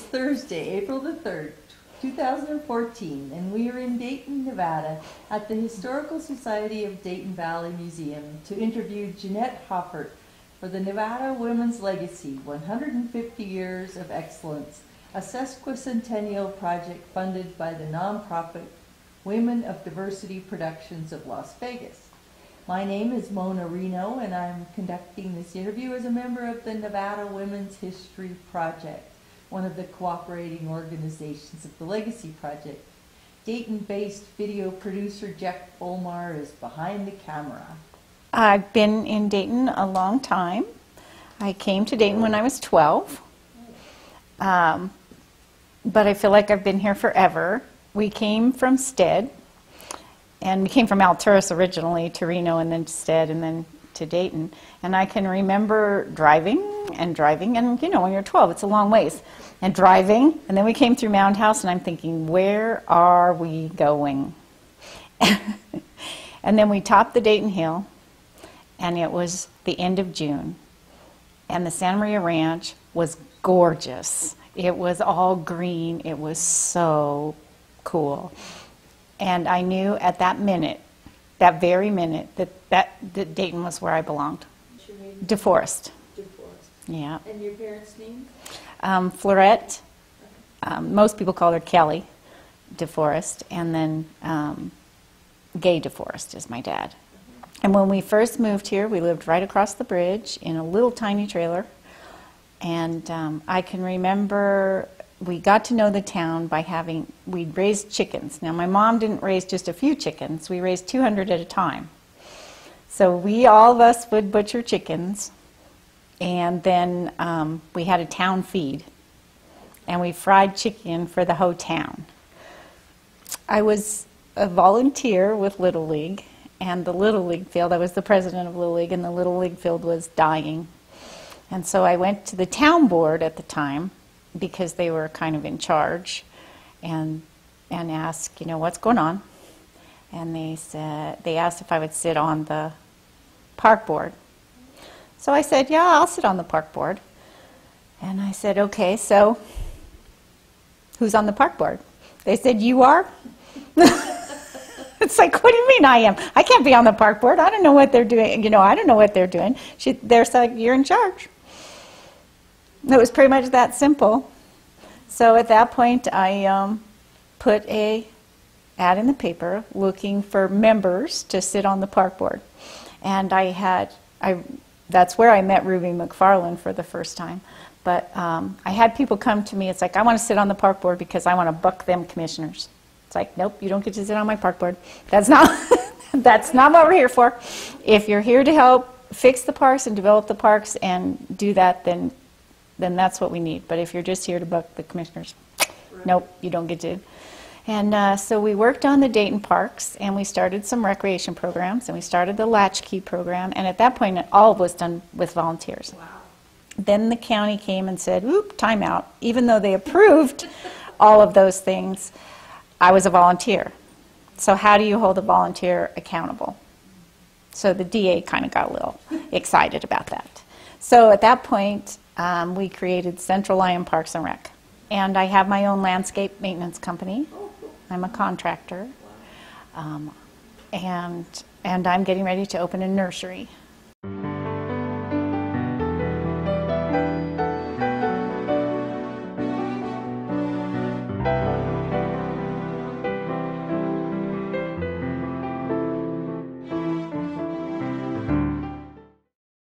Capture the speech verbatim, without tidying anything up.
Thursday, April the third, two thousand fourteen, and we are in Dayton, Nevada at the Historical Society of Dayton Valley Museum to interview Jeanette Hoffert for the Nevada Women's Legacy, one hundred fifty Years of Excellence, a sesquicentennial project funded by the nonprofit Women of Diversity Productions of Las Vegas. My name is Mona Reno, and I'm conducting this interview as a member of the Nevada Women's History Project, one of the cooperating organizations of the Legacy Project. Dayton-based video producer Jack Bolmar is behind the camera. I've been in Dayton a long time. I came to Dayton when I was twelve, um, but I feel like I've been here forever. We came from Stead, and we came from Alturas originally to Reno and then to Stead and then to Dayton. And I can remember driving and driving, and you know, when you're twelve, it's a long ways. And driving, and then we came through Mound House, and I'm thinking, where are we going? And then we topped the Dayton Hill, and it was the end of June. And the Santa Maria Ranch was gorgeous. It was all green. It was so cool. And I knew at that minute, that very minute, that, that, that Dayton was where I belonged. What's your name? DeForest. DeForest. Yeah. And your parents' name? Um, Florette. Um, most people call her Kelly DeForest. And then um, Gay DeForest is my dad. And when we first moved here, we lived right across the bridge in a little tiny trailer. And um, I can remember we got to know the town by having, we'd raised chickens. Now, my mom didn't raise just a few chickens. We raised two hundred at a time. So we, all of us, would butcher chickens. And then um, we had a town feed. And we fried chicken for the whole town. I was a volunteer with Little League. And the Little League field, I was the president of Little League, and the Little League field was dying. And so I went to the town board at the time, because they were kind of in charge, and and asked, you know, what's going on? And they said, they asked if I would sit on the park board. So I said, yeah, I'll sit on the park board. And I said, okay, so who's on the park board? They said, you are? It's like, what do you mean I am? I can't be on the park board. I don't know what they're doing. You know, I don't know what they're doing. She, they're saying, you're in charge. It was pretty much that simple. So at that point, I um, put a ad in the paper looking for members to sit on the park board. And I had, I, that's where I met Ruby McFarland for the first time. But um, I had people come to me. It's like, I want to sit on the park board because I want to buck them commissioners. It's like, nope, you don't get to sit on my park board. That's not, that's not what we're here for. If you're here to help fix the parks and develop the parks and do that, then then that's what we need. But if you're just here to buck the commissioners, right. Nope, you don't get to. And uh, so we worked on the Dayton parks, and we started some recreation programs, and we started the Latchkey program, and at that point, it all was done with volunteers. Wow. Then the county came and said, oop, time out. Even though they approved all of those things, I was a volunteer. So how do you hold a volunteer accountable? So the D A kind of got a little excited about that. So at that point, um, we created Central Lyon Parks and Rec. And I have my own landscape maintenance company. I'm a contractor. Um, and, and I'm getting ready to open a nursery